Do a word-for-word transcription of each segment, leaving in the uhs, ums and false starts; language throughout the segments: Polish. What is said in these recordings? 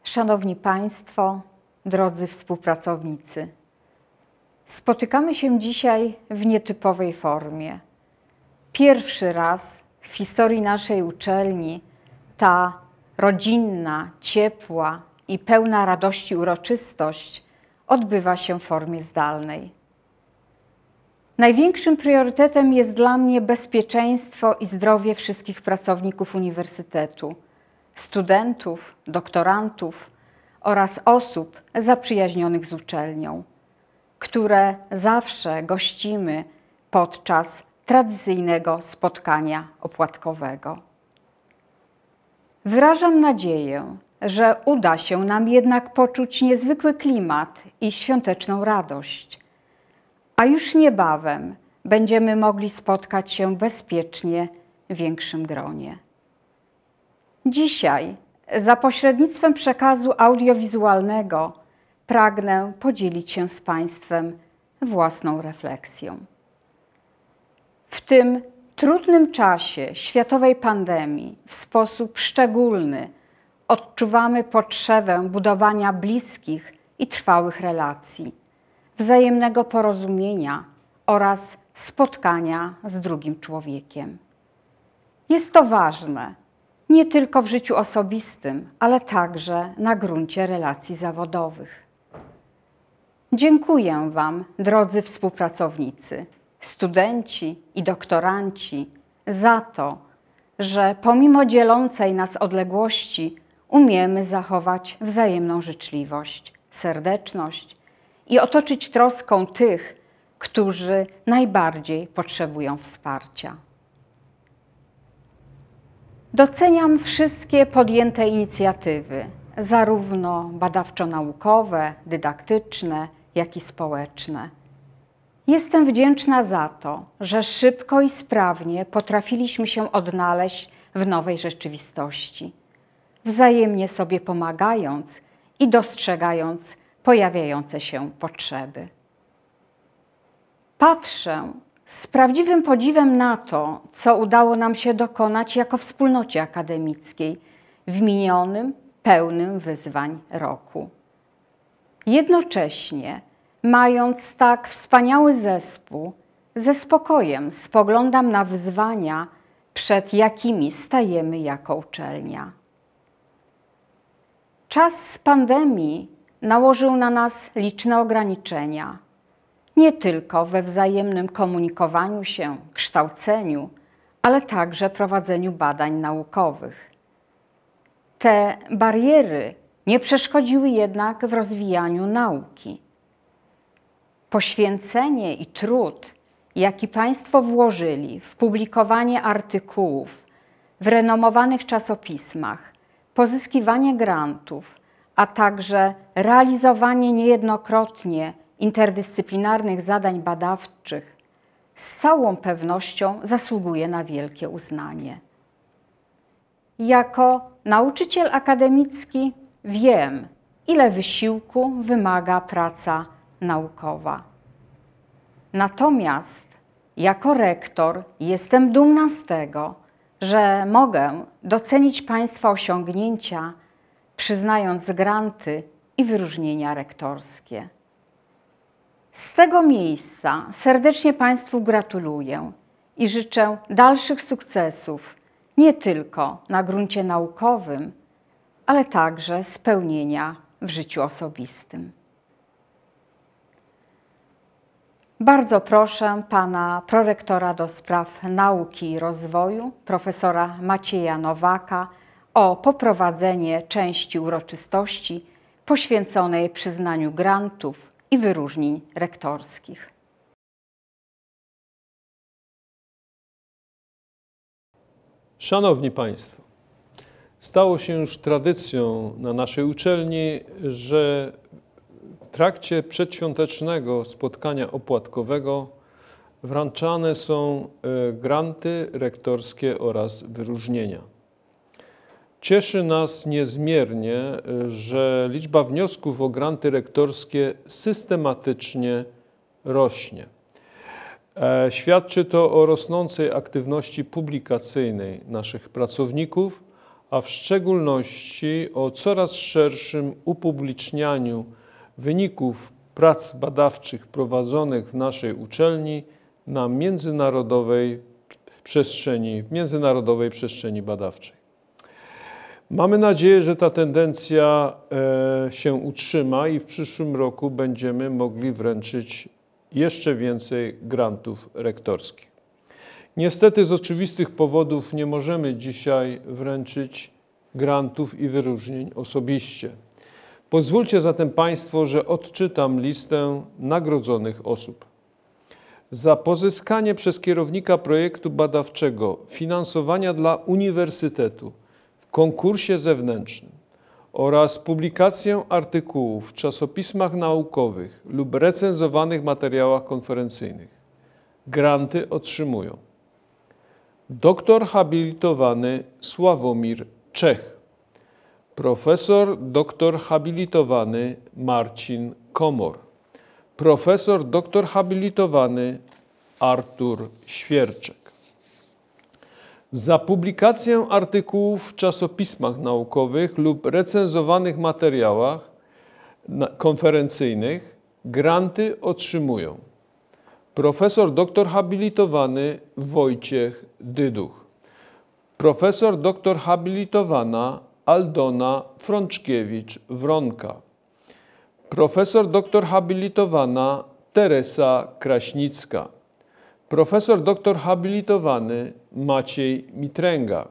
Szanowni Państwo, drodzy współpracownicy, spotykamy się dzisiaj w nietypowej formie. Pierwszy raz w historii naszej uczelni ta rodzinna, ciepła i pełna radości uroczystość odbywa się w formie zdalnej. Największym priorytetem jest dla mnie bezpieczeństwo i zdrowie wszystkich pracowników uniwersytetu, studentów, doktorantów oraz osób zaprzyjaźnionych z uczelnią, które zawsze gościmy podczas tradycyjnego spotkania opłatkowego. Wyrażam nadzieję, że uda się nam jednak poczuć niezwykły klimat i świąteczną radość, a już niebawem będziemy mogli spotkać się bezpiecznie w większym gronie. Dzisiaj za pośrednictwem przekazu audiowizualnego pragnę podzielić się z Państwem własną refleksją. W tym trudnym czasie światowej pandemii w sposób szczególny odczuwamy potrzebę budowania bliskich i trwałych relacji, wzajemnego porozumienia oraz spotkania z drugim człowiekiem. Jest to ważne nie tylko w życiu osobistym, ale także na gruncie relacji zawodowych. Dziękuję Wam, drodzy współpracownicy, studenci i doktoranci, za to, że pomimo dzielącej nas odległości umiemy zachować wzajemną życzliwość, serdeczność i otoczyć troską tych, którzy najbardziej potrzebują wsparcia. Doceniam wszystkie podjęte inicjatywy, zarówno badawczo-naukowe, dydaktyczne, jak i społeczne. Jestem wdzięczna za to, że szybko i sprawnie potrafiliśmy się odnaleźć w nowej rzeczywistości, wzajemnie sobie pomagając i dostrzegając pojawiające się potrzeby. Patrzę z prawdziwym podziwem na to, co udało nam się dokonać jako wspólnocie akademickiej w minionym, pełnym wyzwań roku. Jednocześnie, mając tak wspaniały zespół, ze spokojem spoglądam na wyzwania, przed jakimi stajemy jako uczelnia. Czas pandemii nałożył na nas liczne ograniczenia, nie tylko we wzajemnym komunikowaniu się, kształceniu, ale także prowadzeniu badań naukowych. Te bariery nie przeszkodziły jednak w rozwijaniu nauki. Poświęcenie i trud, jaki Państwo włożyli w publikowanie artykułów w renomowanych czasopismach, pozyskiwanie grantów, a także realizowanie niejednokrotnie interdyscyplinarnych zadań badawczych, z całą pewnością zasługuje na wielkie uznanie. Jako nauczyciel akademicki wiem, ile wysiłku wymaga praca naukowa. Natomiast jako rektor jestem dumna z tego, że mogę docenić Państwa osiągnięcia, przyznając granty i wyróżnienia rektorskie. Z tego miejsca serdecznie Państwu gratuluję i życzę dalszych sukcesów, nie tylko na gruncie naukowym, ale także spełnienia w życiu osobistym. Bardzo proszę Pana Prorektora do Spraw Nauki i Rozwoju, profesora Macieja Nowaka, o poprowadzenie części uroczystości poświęconej przyznaniu grantów i wyróżnień rektorskich. Szanowni Państwo, stało się już tradycją na naszej uczelni, że w trakcie przedświątecznego spotkania opłatkowego wręczane są granty rektorskie oraz wyróżnienia. Cieszy nas niezmiernie, że liczba wniosków o granty rektorskie systematycznie rośnie. Świadczy to o rosnącej aktywności publikacyjnej naszych pracowników, a w szczególności o coraz szerszym upublicznianiu wyników prac badawczych prowadzonych w naszej uczelni na międzynarodowej przestrzeni, w międzynarodowej przestrzeni badawczej. Mamy nadzieję, że ta tendencja się utrzyma i w przyszłym roku będziemy mogli wręczyć jeszcze więcej grantów rektorskich. Niestety z oczywistych powodów nie możemy dzisiaj wręczyć grantów i wyróżnień osobiście. Pozwólcie zatem Państwo, że odczytam listę nagrodzonych osób. Za pozyskanie przez kierownika projektu badawczego finansowania dla uniwersytetu w konkursie zewnętrznym oraz publikację artykułów w czasopismach naukowych lub recenzowanych materiałach konferencyjnych granty otrzymują doktor habilitowany Sławomir Czech, profesor doktor habilitowany Marcin Komor, profesor doktor habilitowany Artur Świerczek. Za publikację artykułów w czasopismach naukowych lub recenzowanych materiałach konferencyjnych granty otrzymują profesor doktor habilitowany Wojciech Dyduch, profesor doktor habilitowana Aldona Frączkiewicz-Wronka, profesor doktor habilitowana Teresa Kraśnicka, profesor doktor habilitowany Maciej Mitręga,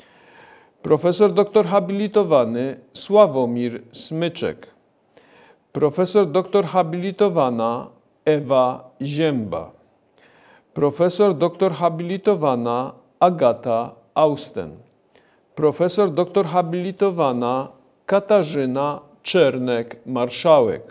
profesor doktor habilitowany Sławomir Smyczek, profesor doktor habilitowana Ewa Zięba, profesor doktor habilitowana Agata Austen, profesor doktor habilitowana Katarzyna Czernek-Marszałek,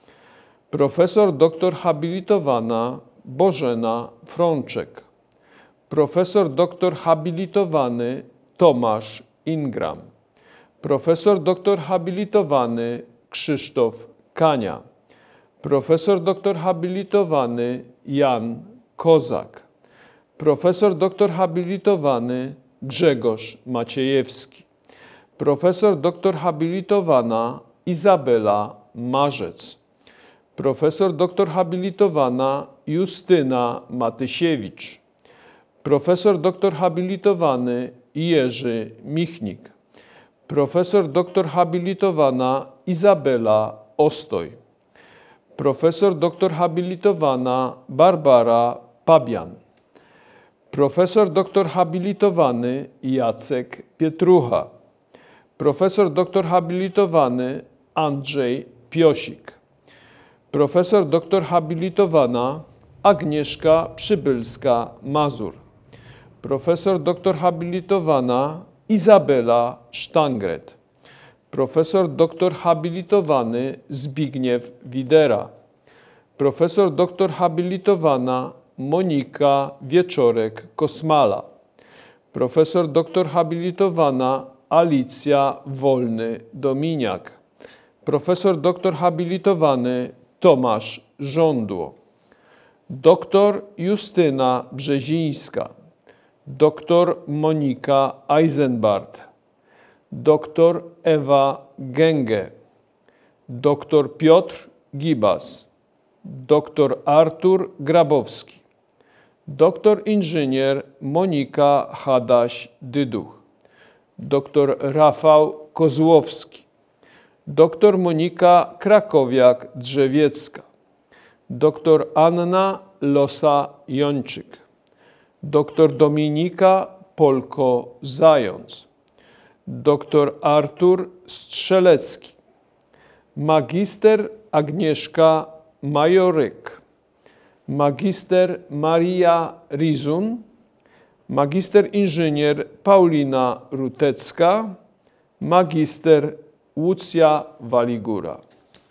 profesor doktor habilitowana Bożena Frączek, profesor doktor habilitowany Tomasz Ingram, profesor doktor habilitowany Krzysztof Kania, profesor doktor habilitowany Jan Kozak, profesor doktor habilitowany Grzegorz Maciejewski, profesor doktor habilitowana Izabela Marzec, profesor doktor habilitowana Justyna Matysiewicz, profesor doktor habilitowany Jerzy Michnik, profesor doktor habilitowana Izabela Ostoj, profesor doktor habilitowana Barbara Pabian, profesor doktor habilitowany Jacek Pietrucha, profesor doktor habilitowany Andrzej Piosik, profesor doktor habilitowana Agnieszka Przybylska-Mazur, profesor doktor habilitowana Izabela Sztangret, profesor doktor habilitowany Zbigniew Widera, profesor doktor habilitowana Monika Wieczorek-Kosmala, profesor doktor habilitowana Alicja Wolny-Dominiak, profesor doktor habilitowany Tomasz Żądło, doktor Justyna Brzezińska, doktor Monika Eisenbart, doktor Ewa Gęgę, doktor Piotr Gibas, doktor Artur Grabowski, doktor inżynier Monika Hadaś-Dyduch, doktor Rafał Kozłowski, doktor Monika Krakowiak-Drzewiecka, doktor Anna Losa-Jończyk, doktor Dominika Polko-Zając, doktor Artur Strzelecki, magister Agnieszka Majoryk, magister Maria Rizun, magister inżynier Paulina Rutecka, magister Łucja Waligura.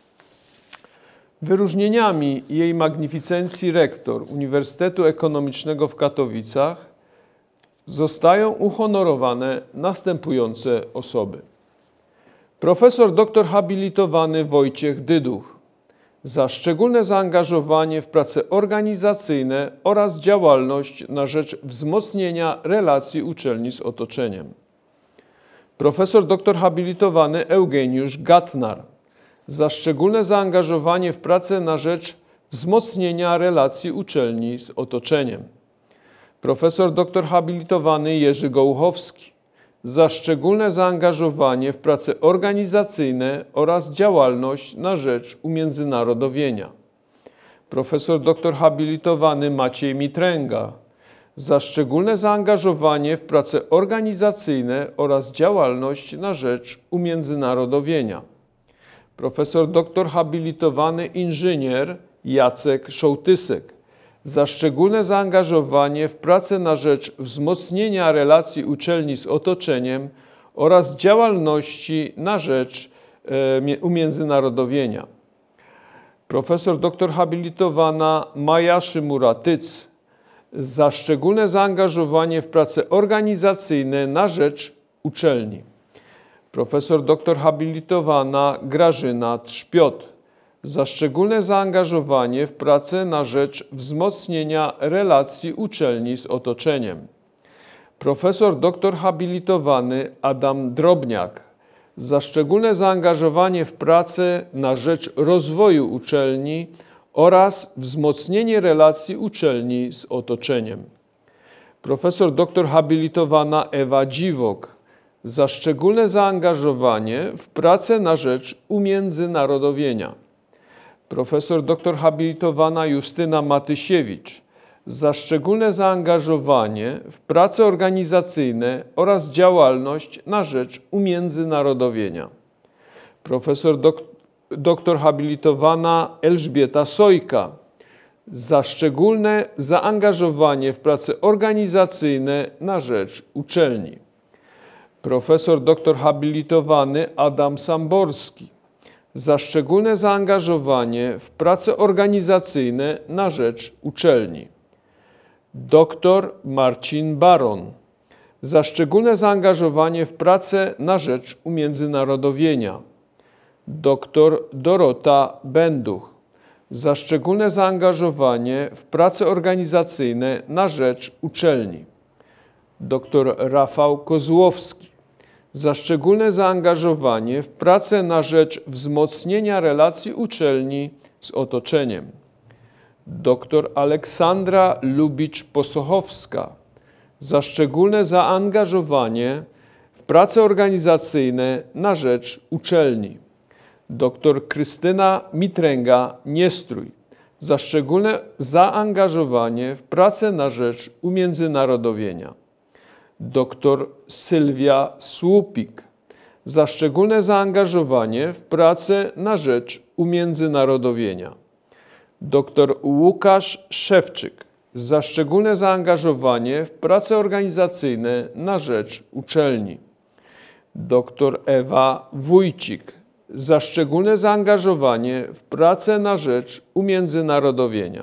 Wyróżnieniami jej magnificencji rektor Uniwersytetu Ekonomicznego w Katowicach zostają uhonorowane następujące osoby. Profesor doktor habilitowany Wojciech Dyduch za szczególne zaangażowanie w prace organizacyjne oraz działalność na rzecz wzmocnienia relacji uczelni z otoczeniem. profesor doktor habilitowany Eugeniusz Gatnar za szczególne zaangażowanie w pracę na rzecz wzmocnienia relacji uczelni z otoczeniem. Profesor doktor habilitowany Jerzy Gołuchowski za szczególne zaangażowanie w prace organizacyjne oraz działalność na rzecz umiędzynarodowienia. Profesor doktor habilitowany Maciej Mitręga za szczególne zaangażowanie w prace organizacyjne oraz działalność na rzecz umiędzynarodowienia. Profesor doktor habilitowany inżynier Jacek Szołtysek za szczególne zaangażowanie w pracę na rzecz wzmocnienia relacji uczelni z otoczeniem oraz działalności na rzecz e, umiędzynarodowienia. Profesor doktor habilitowana Maja Szymura-Tyc za szczególne zaangażowanie w prace organizacyjne na rzecz uczelni. Profesor doktor habilitowana Grażyna Trzpiot za szczególne zaangażowanie w pracę na rzecz wzmocnienia relacji uczelni z otoczeniem. Profesor doktor habilitowany Adam Drobniak za szczególne zaangażowanie w pracę na rzecz rozwoju uczelni oraz wzmocnienie relacji uczelni z otoczeniem. Profesor doktor habilitowana Ewa Dziwok za szczególne zaangażowanie w pracę na rzecz umiędzynarodowienia. Profesor doktor habilitowana Justyna Matysiewicz za szczególne zaangażowanie w prace organizacyjne oraz działalność na rzecz umiędzynarodowienia. Profesor dok doktor habilitowana Elżbieta Sojka za szczególne zaangażowanie w prace organizacyjne na rzecz uczelni. Profesor doktor habilitowany Adam Samborski za szczególne zaangażowanie w prace organizacyjne na rzecz uczelni. Doktor Marcin Baron za szczególne zaangażowanie w pracę na rzecz umiędzynarodowienia. Doktor Dorota Benduch za szczególne zaangażowanie w prace organizacyjne na rzecz uczelni. Doktor Rafał Kozłowski za szczególne zaangażowanie w pracę na rzecz wzmocnienia relacji uczelni z otoczeniem. Doktor Aleksandra Lubicz-Posochowska za szczególne zaangażowanie w prace organizacyjne na rzecz uczelni. Doktor Krystyna Mitręga-Niestrój za szczególne zaangażowanie w pracę na rzecz umiędzynarodowienia. Doktor Sylwia Słupik za szczególne zaangażowanie w pracę na rzecz umiędzynarodowienia. Doktor Łukasz Szewczyk za szczególne zaangażowanie w prace organizacyjne na rzecz uczelni. Doktor Ewa Wójcik za szczególne zaangażowanie w pracę na rzecz umiędzynarodowienia.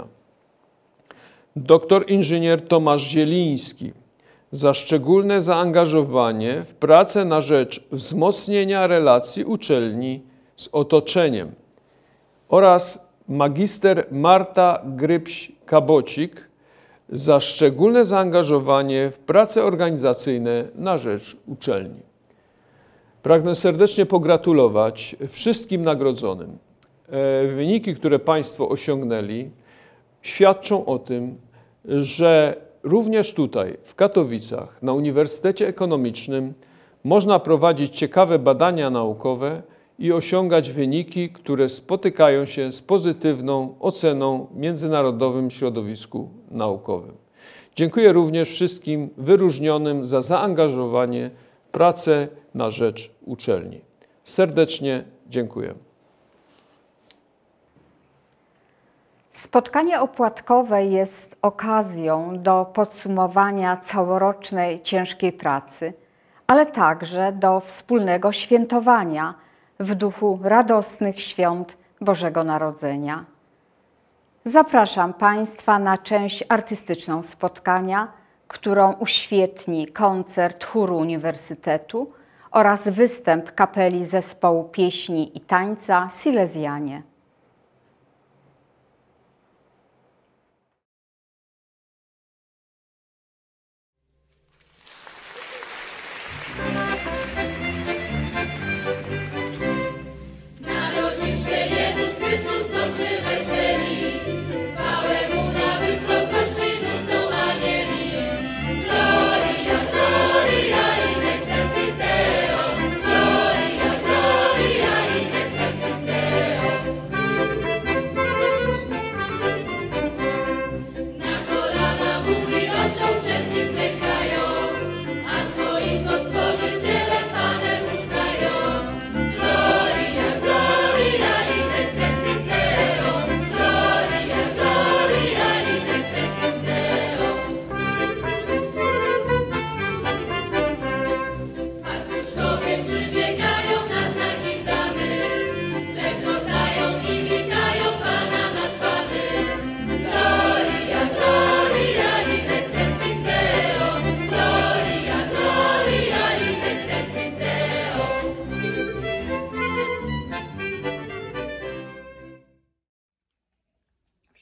Doktor inżynier Tomasz Zieliński za szczególne zaangażowanie w pracę na rzecz wzmocnienia relacji uczelni z otoczeniem oraz magister Marta Grypś-Kabocik za szczególne zaangażowanie w prace organizacyjne na rzecz uczelni. Pragnę serdecznie pogratulować wszystkim nagrodzonym. Wyniki, które Państwo osiągnęli, świadczą o tym, że również tutaj, w Katowicach, na Uniwersytecie Ekonomicznym można prowadzić ciekawe badania naukowe i osiągać wyniki, które spotykają się z pozytywną oceną w międzynarodowym środowisku naukowym. Dziękuję również wszystkim wyróżnionym za zaangażowanie w pracę na rzecz uczelni. Serdecznie dziękuję. Spotkanie opłatkowe jest okazją do podsumowania całorocznej ciężkiej pracy, ale także do wspólnego świętowania w duchu radosnych świąt Bożego Narodzenia. Zapraszam Państwa na część artystyczną spotkania, którą uświetni koncert chóru Uniwersytetu oraz występ kapeli zespołu pieśni i tańca Silezjanie.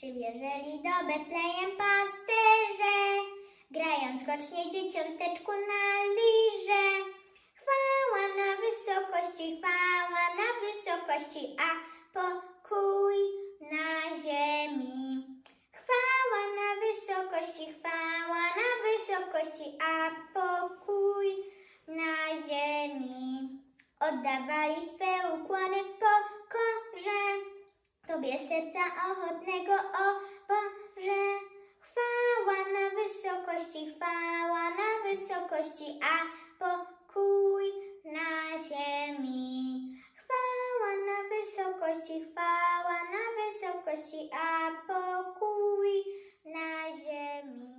Przywieżeli do Betlejem pasterze, grając skocznie dzieciąteczku na lirze. Chwała na wysokości, chwała na wysokości, a pokój na ziemi. Chwała na wysokości, chwała na wysokości, a pokój na ziemi. Oddawali swe ukłony w pokorze Tobie serca ochotnego, o Boże. Chwała na wysokości, chwała na wysokości, a pokój na ziemi. Chwała na wysokości, chwała na wysokości, a pokój na ziemi.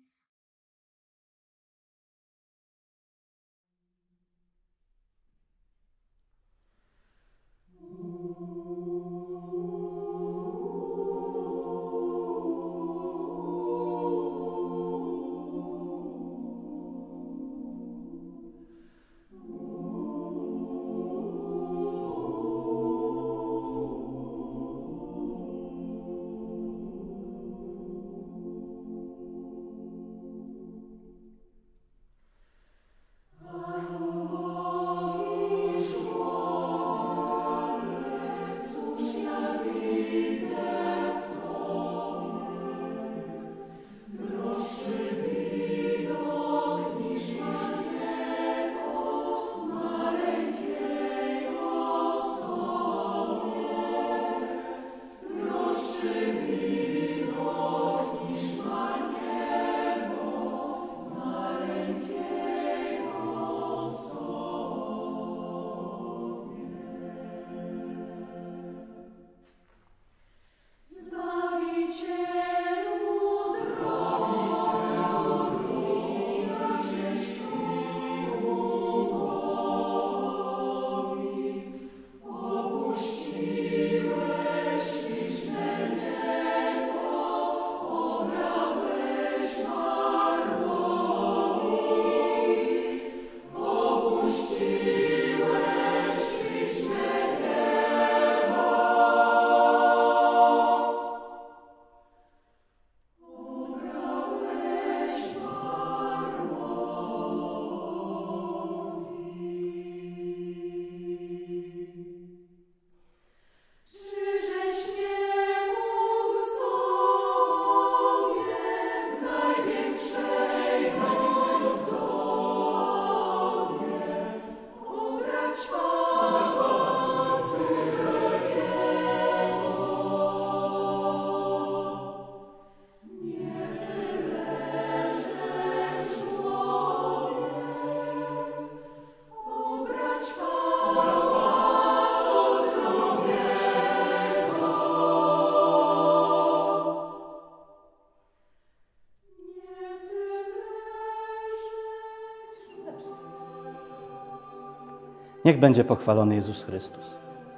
Niech będzie pochwalony Jezus Chrystus.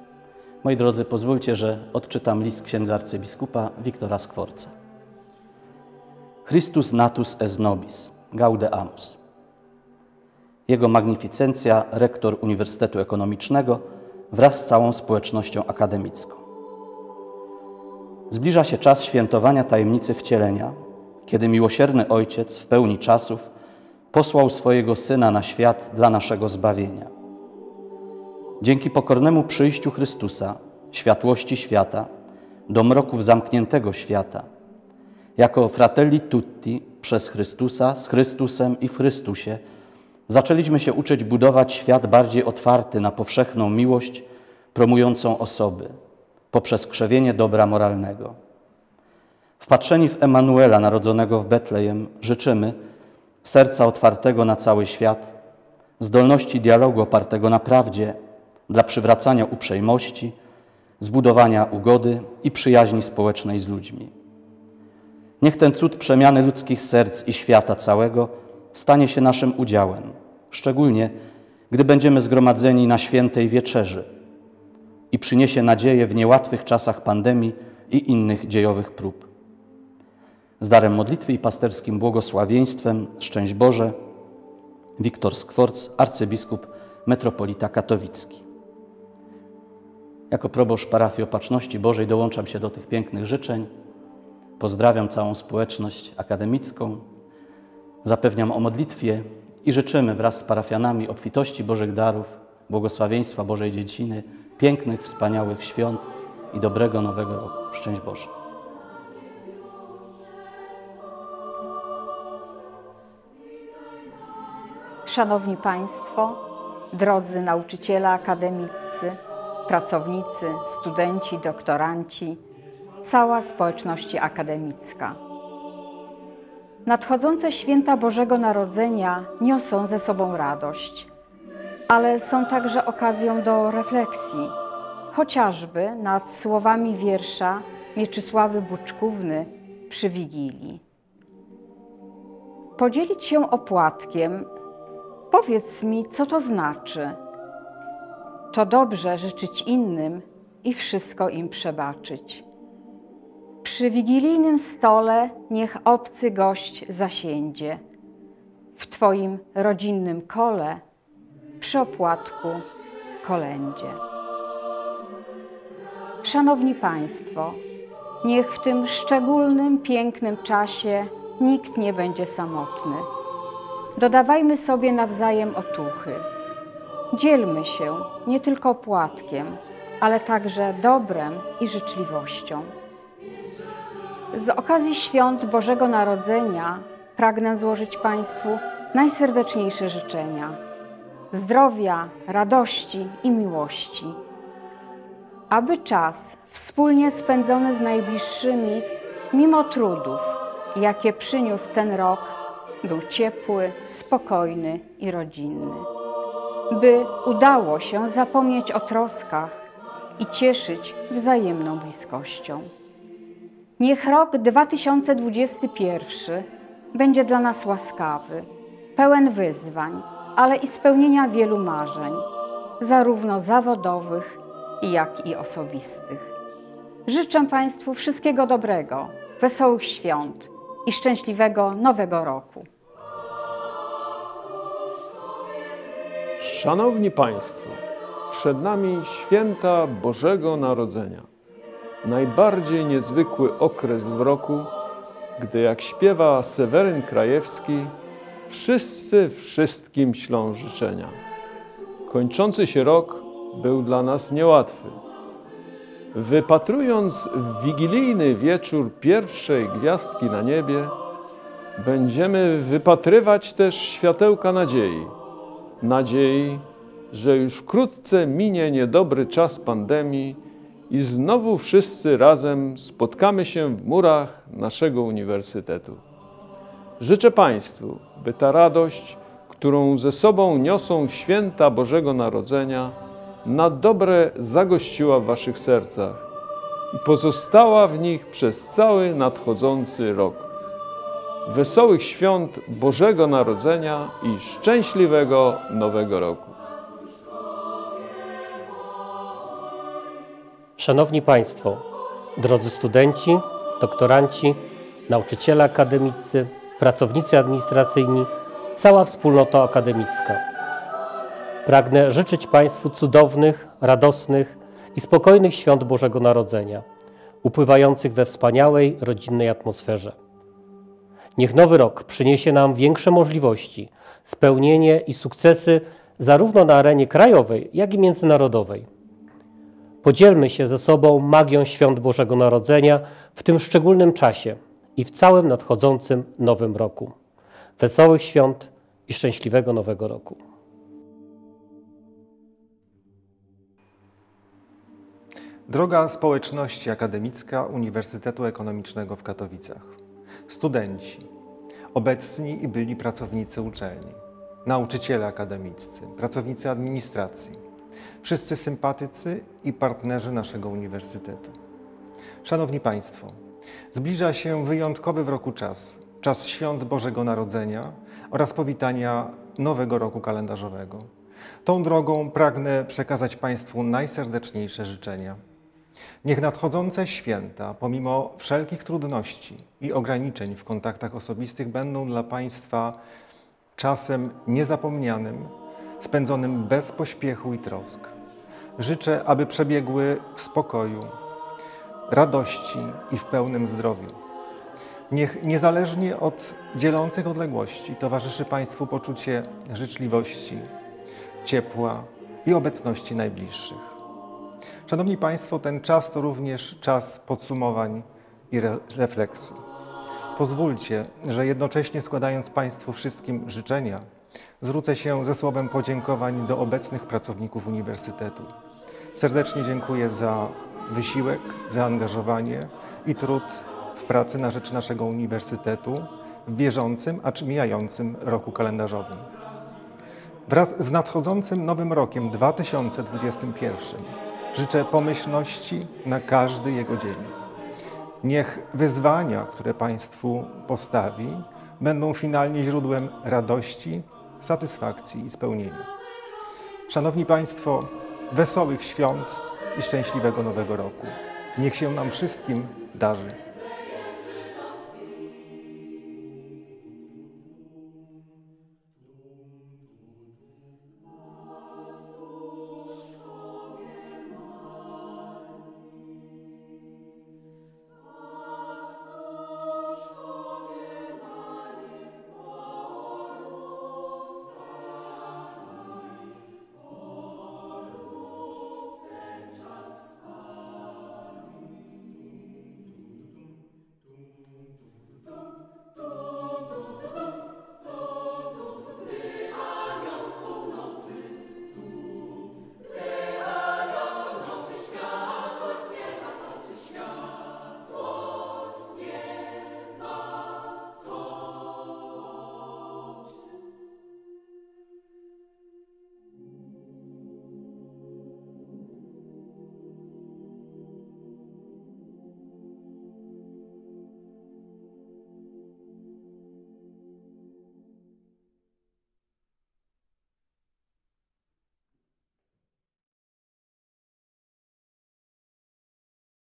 Moi drodzy, pozwólcie, że odczytam list księdza arcybiskupa Wiktora Skworca. Christus natus es nobis, gaudeamus. Jego magnificencja, rektor Uniwersytetu Ekonomicznego wraz z całą społecznością akademicką. Zbliża się czas świętowania tajemnicy wcielenia, kiedy miłosierny Ojciec w pełni czasów posłał swojego Syna na świat dla naszego zbawienia. Dzięki pokornemu przyjściu Chrystusa, światłości świata, do mroków zamkniętego świata, jako fratelli tutti przez Chrystusa, z Chrystusem i w Chrystusie, zaczęliśmy się uczyć budować świat bardziej otwarty na powszechną miłość, promującą osoby, poprzez krzewienie dobra moralnego. Wpatrzeni w Emanuela narodzonego w Betlejem, życzymy serca otwartego na cały świat, zdolności dialogu opartego na prawdzie, dla przywracania uprzejmości, zbudowania ugody i przyjaźni społecznej z ludźmi. Niech ten cud przemiany ludzkich serc i świata całego stanie się naszym udziałem, szczególnie gdy będziemy zgromadzeni na świętej wieczerzy i przyniesie nadzieję w niełatwych czasach pandemii i innych dziejowych prób. Z darem modlitwy i pasterskim błogosławieństwem, szczęść Boże, Wiktor Skworc, arcybiskup, metropolita katowicki. Jako proboszcz parafii Opatrzności Bożej dołączam się do tych pięknych życzeń Pozdrawiam całą społeczność akademicką, zapewniam o modlitwie i życzymy wraz z parafianami obfitości Bożych darów, błogosławieństwa Bożej dziedziny, pięknych, wspaniałych świąt i dobrego nowego roku. Szczęść Boże. Szanowni Państwo, drodzy nauczyciele akademicy, pracownicy, studenci, doktoranci, cała społeczność akademicka. Nadchodzące święta Bożego Narodzenia niosą ze sobą radość, ale są także okazją do refleksji, chociażby nad słowami wiersza Mieczysławy Buczkówny przy Wigilii. Podzielić się opłatkiem, powiedz mi, co to znaczy. To dobrze życzyć innym i wszystko im przebaczyć. Przy wigilijnym stole niech obcy gość zasiędzie. W Twoim rodzinnym kole, przy opłatku, kolędzie. Szanowni Państwo, niech w tym szczególnym, pięknym czasie nikt nie będzie samotny. Dodawajmy sobie nawzajem otuchy. Dzielmy się nie tylko opłatkiem, ale także dobrem i życzliwością. Z okazji świąt Bożego Narodzenia pragnę złożyć Państwu najserdeczniejsze życzenia zdrowia, radości i miłości. Aby czas wspólnie spędzony z najbliższymi, mimo trudów, jakie przyniósł ten rok, był ciepły, spokojny i rodzinny. By udało się zapomnieć o troskach i cieszyć wzajemną bliskością. Niech rok dwa tysiące dwudziesty pierwszy będzie dla nas łaskawy, pełen wyzwań, ale i spełnienia wielu marzeń, zarówno zawodowych, jak i osobistych. Życzę Państwu wszystkiego dobrego, wesołych świąt i szczęśliwego Nowego Roku. Szanowni Państwo, przed nami święta Bożego Narodzenia. Najbardziej niezwykły okres w roku, gdy, jak śpiewa Seweryn Krajewski, wszyscy wszystkim ślą życzenia. Kończący się rok był dla nas niełatwy. Wypatrując w wigilijny wieczór pierwszej gwiazdki na niebie, będziemy wypatrywać też światełka nadziei. Nadziei, że już wkrótce minie niedobry czas pandemii i znowu wszyscy razem spotkamy się w murach naszego uniwersytetu. Życzę Państwu, by ta radość, którą ze sobą niosą święta Bożego Narodzenia, na dobre zagościła w Waszych sercach i pozostała w nich przez cały nadchodzący rok. Wesołych świąt Bożego Narodzenia i szczęśliwego Nowego Roku. Szanowni Państwo, drodzy studenci, doktoranci, nauczyciele akademicy, pracownicy administracyjni, cała wspólnota akademicka. Pragnę życzyć Państwu cudownych, radosnych i spokojnych świąt Bożego Narodzenia, upływających we wspaniałej, rodzinnej atmosferze. Niech nowy rok przyniesie nam większe możliwości, spełnienie i sukcesy zarówno na arenie krajowej, jak i międzynarodowej. Podzielmy się ze sobą magią świąt Bożego Narodzenia w tym szczególnym czasie i w całym nadchodzącym nowym roku. Wesołych świąt i szczęśliwego Nowego Roku. Droga społeczności akademicka Uniwersytetu Ekonomicznego w Katowicach, studenci, obecni i byli pracownicy uczelni, nauczyciele akademiccy, pracownicy administracji, wszyscy sympatycy i partnerzy naszego uniwersytetu. Szanowni Państwo, zbliża się wyjątkowy w roku czas, czas świąt Bożego Narodzenia oraz powitania nowego roku kalendarzowego. Tą drogą pragnę przekazać Państwu najserdeczniejsze życzenia. Niech nadchodzące święta, pomimo wszelkich trudności i ograniczeń w kontaktach osobistych, będą dla Państwa czasem niezapomnianym, spędzonym bez pośpiechu i trosk. Życzę, aby przebiegły w spokoju, radości i w pełnym zdrowiu. Niech niezależnie od dzielących odległości towarzyszy Państwu poczucie życzliwości, ciepła i obecności najbliższych. Szanowni Państwo, ten czas to również czas podsumowań i re refleksji. Pozwólcie, że jednocześnie składając Państwu wszystkim życzenia, zwrócę się ze słowem podziękowań do obecnych pracowników Uniwersytetu. Serdecznie dziękuję za wysiłek, zaangażowanie i trud w pracy na rzecz naszego Uniwersytetu w bieżącym, acz mijającym roku kalendarzowym. Wraz z nadchodzącym nowym rokiem dwa tysiące dwudziestym pierwszym życzę pomyślności na każdy jego dzień. Niech wyzwania, które Państwu postawi, będą finalnie źródłem radości, satysfakcji i spełnienia. Szanowni Państwo, wesołych świąt i szczęśliwego nowego roku. Niech się nam wszystkim darzy.